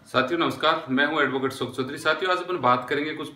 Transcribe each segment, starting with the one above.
साथियों नमस्कार, मैं हूं एडवोकेट सुख चौधरी। साथियों आज अपन बात करेंगे कुछ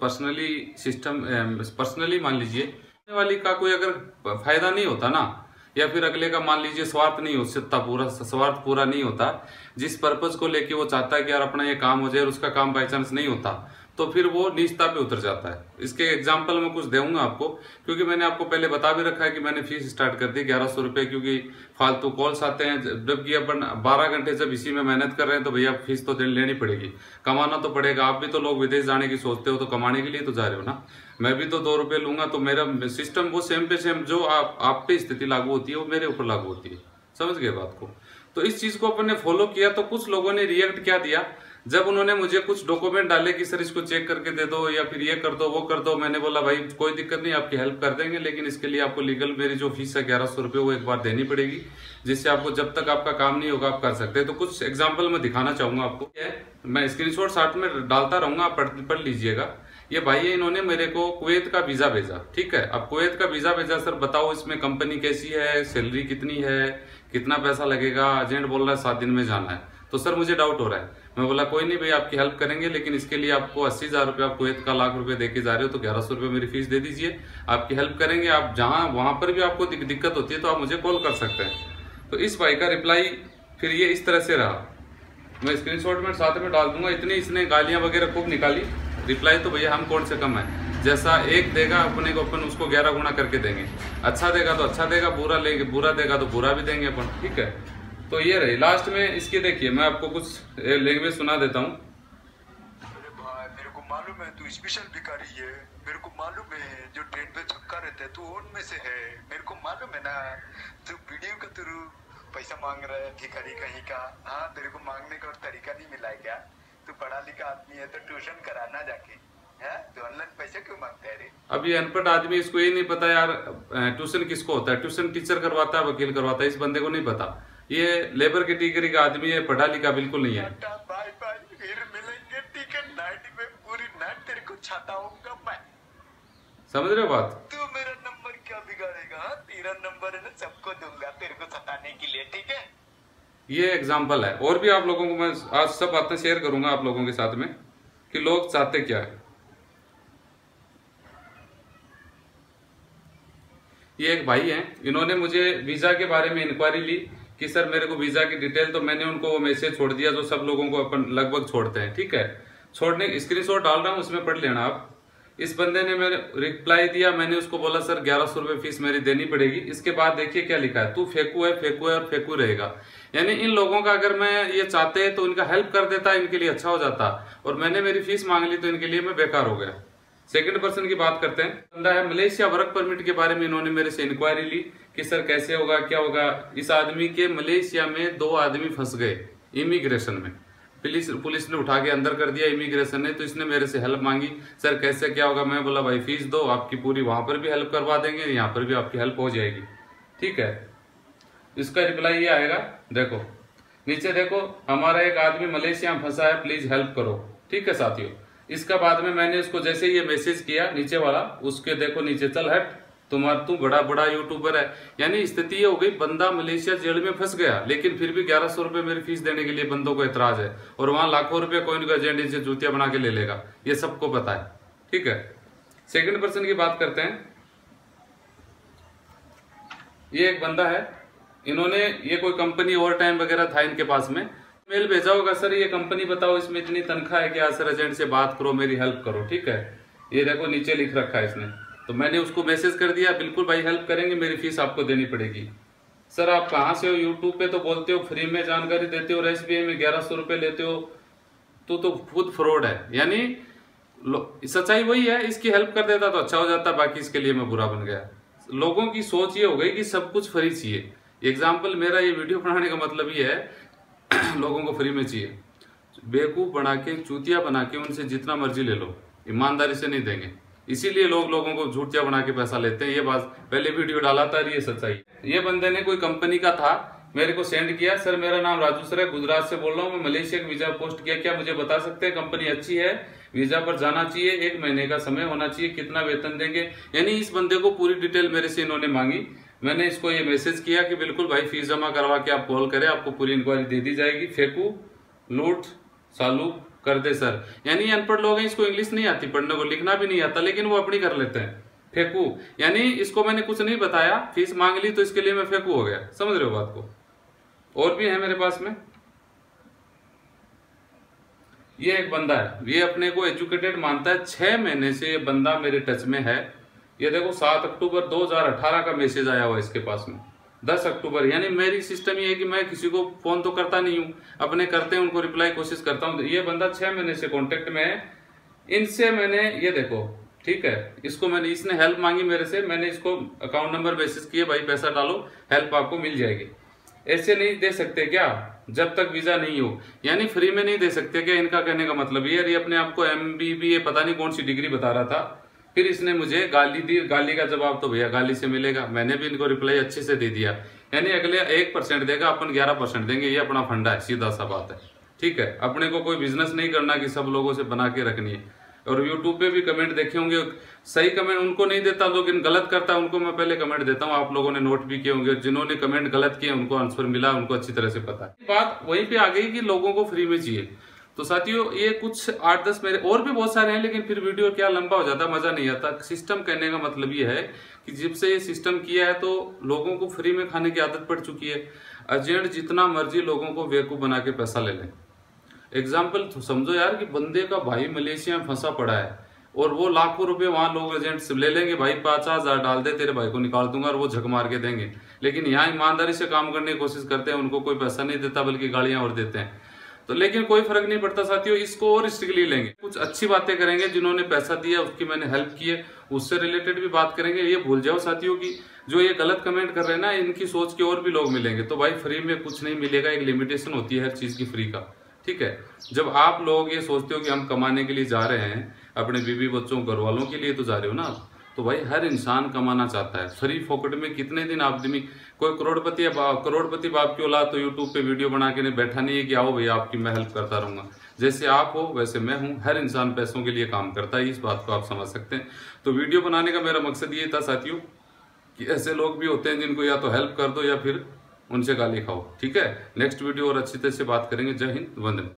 पर्सनली मान लीजिए सामने वाली का कोई अगर फायदा नहीं होता ना, या फिर अगले का मान लीजिए स्वार्थ नहीं हो सकता, स्वार्थ पूरा नहीं होता, जिस पर्पज को लेके वो चाहता है कि यार अपना ये काम हो जाए और उसका काम बाई चांस नहीं होता, तो फिर वो नीचता पे उतर जाता है। इसके एग्जाम्पल मैं कुछ दूंगा आपको, क्योंकि मैंने आपको पहले बता भी रखा है कि मैंने फीस स्टार्ट कर दी 1100 रुपए, क्योंकि फालतू कॉल्स आते हैं। जबकि अपन 12 घंटे जब इसी में मेहनत कर रहे हैं तो भैया फीस तो लेनी पड़ेगी, कमाना तो पड़ेगा। आप भी तो लोग विदेश जाने की सोचते हो तो कमाने के लिए तो जा रहे हो ना। मैं भी तो 2 रुपए लूंगा, तो मेरा सिस्टम वो सेम पे सेम जो आप पे स्थिति लागू होती है वो मेरे ऊपर लागू होती है। समझ गए बात को? तो इस चीज को अपन ने फॉलो किया। तो कुछ लोगों ने रिएक्ट क्या दिया, जब उन्होंने मुझे कुछ डॉक्यूमेंट डाले कि सर इसको चेक करके दे दो या फिर ये कर दो वो कर दो, मैंने बोला भाई कोई दिक्कत नहीं, आपकी हेल्प कर देंगे, लेकिन इसके लिए आपको लीगल मेरी जो फीस है 1100 रुपये वो एक बार देनी पड़ेगी, जिससे आपको जब तक आपका काम नहीं होगा आप कर सकते हैं। तो कुछ एग्जाम्पल मैं दिखाना चाहूंगा आपको, मैं स्क्रीनशॉट साथ में डालता रहूंगा, आप पढ़ लीजिएगा। ये भाई है, इन्होंने मेरे को कुवैत का वीजा भेजा। ठीक है, अब कुवैत का वीजा भेजा, सर बताओ इसमें कंपनी कैसी है, सैलरी कितनी है, कितना पैसा लगेगा। एजेंट बोल रहा है 7 दिन में जाना है। तो सर मुझे डाउट हो रहा है। मैं बोला कोई नहीं भाई, आपकी हेल्प करेंगे, लेकिन इसके लिए आपको 80,000 रुपये, आप कुवैत का लाख रुपए देके जा रहे हो, तो 1100 रुपये मेरी फीस दे दीजिए, आपकी हेल्प करेंगे। आप जहां वहां पर भी आपको दिक्कत होती है तो आप मुझे कॉल कर सकते हैं। तो इस भाई का रिप्लाई फिर ये इस तरह से रहा, मैं स्क्रीनशॉट में साथ में डाल दूंगा। इतनी इसने गालियां वगैरह खूब निकाली। रिप्लाई तो भैया हम कौन से कम है, जैसा एक देगा अपने को अपन उसको 11 गुना करके देंगे। अच्छा देगा तो अच्छा देगा, बुरा देगा तो बुरा भी देंगे अपन। ठीक है, तो ये रही लास्ट में इसकी। देखिए मैं आपको कुछ लैंग्वेज सुना देता हूँ। अरे भाई मेरे को मालूम है तू स्पेशल भिखारी है, मेरे को मालूम है जो ट्रेन पे छक्का रहता है तू उनमें से है, मेरे को मालूम है ना। तू वीडियो का तू पैसा मांग रहा है भिखारी कहीं का। हाँ तेरे को मांगने का और तरीका नहीं मिला है क्या? तू पढ़ा लिखा आदमी है तो ट्यूशन कराना जाके है, तो ऑनलाइन पैसे क्यों मांगते है रे? अब ये अनपढ़ आदमी, इसको ये नहीं पता यार ट्यूशन किसको होता है। ट्यूशन टीचर करवाता है, वकील करवाता है, इस बंदे को नहीं पता। ये लेबर कैटेगरी का आदमी है, पढ़ा लिखा बिल्कुल नहीं है। बाय बाय, फिर मिलेंगे। ठीक है, नाइट में पूरी नाइट तेरे को छाता हूँगा मैं। समझ रहे हो बात? तू मेरा नंबर क्या बिगाड़ेगा? तेरा नंबर है ना, सबको दूंगा तेरे को सताने के लिए। ठीक है, ये एग्जाम्पल है। और भी आप लोगों को मैं आज सब बातें शेयर करूंगा आप लोगों के साथ में कि लोग चाहते क्या है। ये एक भाई हैं, इन्होंने मुझे वीजा के बारे में इंक्वायरी ली कि सर मेरे को वीजा की डिटेल, तो मैंने उनको वो मैसेज छोड़ दिया जो सब लोगों को अपन लगभग छोड़ते हैं। ठीक है, छोड़ने स्क्रीनशॉट डाल रहा हूं, उसमें पढ़ लेना आप। इस बंदे ने मेरे रिप्लाई दिया, मैंने उसको बोला सर 1100 रुपये फीस मेरी देनी पड़ेगी। इसके बाद देखिए क्या लिखा है, तू फेंकू है और फेंकू रहेगा। यानी इन लोगों का अगर मैं ये चाहते तो इनका हेल्प कर देता, इनके लिए अच्छा हो जाता, और मैंने मेरी फीस मांग ली तो इनके लिए मैं बेकार हो गया। सेकंड पर्सन की बात करते हैं। बंदा है मलेशिया वर्क परमिट के बारे में इन्होंने मेरे से इंक्वायरी ली कि सर कैसे होगा क्या होगा। इस आदमी के मलेशिया में 2 आदमी फंस गए इमिग्रेशन में, पुलिस ने उठा के अंदर कर दिया इमिग्रेशन ने। तो इसने मेरे से हेल्प मांगी, सर कैसे क्या होगा। मैं बोला भाई फीस दो, आपकी पूरी वहां पर भी हेल्प करवा देंगे, यहाँ पर भी आपकी हेल्प हो जाएगी। ठीक है, इसका रिप्लाई ये आएगा, देखो नीचे देखो, हमारा एक आदमी मलेशिया में फंसा है, प्लीज हेल्प करो। ठीक है साथियों, इसका बाद में मैंने उसको जैसे ये मैसेज किया नीचे वाला, उसके देखो नीचे चल हट, तू बड़ा यूट्यूबर है। यानी स्थिति ये हो गई, बंदा मलेशिया जेल में फंस गया, लेकिन फिर भी 1100 रुपए मेरी फीस देने के लिए बंदों को एतराज है, और वहां लाखों रुपए कोई का एजेंट इनसे जूतियां बना के ले लेगा, ये सबको पता है। ठीक है, सेकंड पर्सन की बात करते हैं। ये एक बंदा है, इन्होंने ये कोई कंपनी ओवर टाइम वगैरह था इनके पास में, मेल भेजा होगा, सर ये कंपनी बताओ, इसमें इतनी तनख्वाह है क्या, सर एजेंट से बात करो, मेरी हेल्प करो। ठीक है, ये देखो नीचे लिख रखा है इसने। तो मैंने उसको मैसेज कर दिया, बिल्कुल भाई हेल्प करेंगे, मेरी फीस आपको देनी पड़ेगी। सर आप कहाँ से हो? यूट्यूब पे तो बोलते हो फ्री में जानकारी देते हो, और SBI में 1100 रुपये लेते हो, तो खुद फ्रॉड है। यानी सच्चाई वही है, इसकी हेल्प कर देता तो अच्छा हो जाता, बाकी इसके लिए मैं बुरा बन गया। लोगों की सोच ये हो गई कि सब कुछ फ्री चाहिए। एग्जाम्पल, मेरा ये वीडियो बनाने का मतलब ये है लोगों को फ्री में चाहिए। बेवकूफ बना के, चूतिया बना के उनसे जितना मर्जी ले लो, ईमानदारी से नहीं देंगे। इसीलिए लोगों को झूठिया बना के पैसा लेते हैं। ये बात पहले वीडियो डाला था, ये सच्चाई। ये बंदे ने कोई कंपनी का था, मेरे को सेंड किया, सर मेरा नाम राजू सर है, गुजरात से बोल रहा हूँ, मैं मलेशिया का वीजा पोस्ट किया, क्या मुझे बता सकते हैं? कंपनी अच्छी है, वीजा पर जाना चाहिए, 1 महीने का समय होना चाहिए, कितना वेतन देंगे। यानी इस बंदे को पूरी डिटेल मेरे से इन्होंने मांगी। मैंने इसको ये मैसेज किया कि बिल्कुल भाई फीस जमा करवा के आप कॉल करें, आपको पूरी इंक्वायरी दे दी जाएगी। फेंकू, लूट, चालू कर दे सर। यानी अनपढ़ लोग हैं, इसको इंग्लिश नहीं आती, पढ़ने को लिखना भी नहीं आता, लेकिन वो अपनी कर लेते हैं फेंकू। यानी इसको मैंने कुछ नहीं बताया, फीस मांग ली तो इसके लिए मैं फेंकू हो गया। समझ रहे हो बात को। और भी है मेरे पास में, ये एक बंदा है, ये अपने को एजुकेटेड मानता है, 6 महीने से ये बंदा मेरे टच में है। ये देखो 7 अक्टूबर 2018 का मैसेज आया हुआ इसके पास में, 10 अक्टूबर। यानी मेरी सिस्टम ये है कि मैं किसी को फोन तो करता नहीं हूँ, अपने करते हैं उनको रिप्लाई कोशिश करता हूँ। ये बंदा 6 महीने से कॉन्टेक्ट में है। इनसे मैंने ये देखो, ठीक है, इसको मैंने, इसने हेल्प मांगी मेरे से, मैंने इसको अकाउंट नंबर बेसिस किए, भाई पैसा डालो, हेल्प आपको मिल जाएगी। ऐसे नहीं दे सकते क्या, जब तक वीजा नहीं हो, यानी फ्री में नहीं दे सकते क्या? इनका कहने का मतलब ये अपने आप को MBBA पता नहीं कौन सी डिग्री बता रहा था। फिर इसने मुझे गाली दी, गाली का जवाब तो भैया गाली से मिलेगा। मैंने भी इनको रिप्लाई अच्छे से दे दिया। यानी अगले 1% देगा, अपन 11% देंगे, ये अपना फंडा है, सीधा सा बात है। ठीक है, अपने को कोई बिजनेस नहीं करना कि सब लोगों से बना के रखनी है। और यूट्यूब पे भी कमेंट देखे होंगे, सही कमेंट उनको नहीं देता, लेकिन गलत करता है उनको मैं पहले कमेंट देता हूँ। आप लोगों ने नोट भी किए होंगे, जिन्होंने कमेंट गलत किए उनको आंसर मिला, उनको अच्छी तरह से पता है। बात वहीं पे आ गई कि लोगों को फ्री में चाहिए। तो साथियों, ये कुछ 8-10 मेरे और भी बहुत सारे हैं, लेकिन फिर वीडियो क्या लंबा हो जाता, मजा नहीं आता। सिस्टम कहने का मतलब ये है कि जब से ये सिस्टम किया है तो लोगों को फ्री में खाने की आदत पड़ चुकी है। एजेंट जितना मर्जी लोगों को बेवकूफ बना के पैसा ले लें। एग्जाम्पल समझो यार कि बंदे का भाई मलेशिया में फंसा पड़ा है और वो लाखों रुपए वहां लोग एजेंट से ले लेंगे, भाई 50,000 डाल दे, तेरे भाई को निकाल दूंगा, और वो झक मार के देंगे। लेकिन यहाँ ईमानदारी से काम करने की कोशिश करते हैं, उनको कोई पैसा नहीं देता बल्कि गालियां और देते हैं। तो लेकिन कोई फर्क नहीं पड़ता साथियों, इसको और स्ट्रिक्टली लेंगे। कुछ अच्छी बातें करेंगे, जिन्होंने पैसा दिया उसकी मैंने हेल्प की है, उससे रिलेटेड भी बात करेंगे। ये भूल जाओ साथियों की जो ये गलत कमेंट कर रहे हैं ना, इनकी सोच के और भी लोग मिलेंगे। तो भाई फ्री में कुछ नहीं मिलेगा, एक लिमिटेशन होती है हर चीज की फ्री का। ठीक है, जब आप लोग ये सोचते हो कि हम कमाने के लिए जा रहे हैं, अपने बीवी बच्चों घर वालों के लिए तो जा रहे हो ना, तो भाई हर इंसान कमाना चाहता है। फ्री फोकट में कितने दिन आदमी, कोई करोड़पति बाप की औलाद तो यूट्यूब पे वीडियो बना के नहीं बैठा नहीं है कि आओ भैया आपकी मैं हेल्प करता रहूंगा। जैसे आप हो वैसे मैं हूं, हर इंसान पैसों के लिए काम करता है, इस बात को आप समझ सकते हैं। तो वीडियो बनाने का मेरा मकसद ये था साथियों कि ऐसे लोग भी होते हैं जिनको या तो हेल्प कर दो या फिर उनसे गाली खाओ। ठीक है, नेक्स्ट वीडियो और अच्छी तरह से बात करेंगे। जय हिंद, वंदे।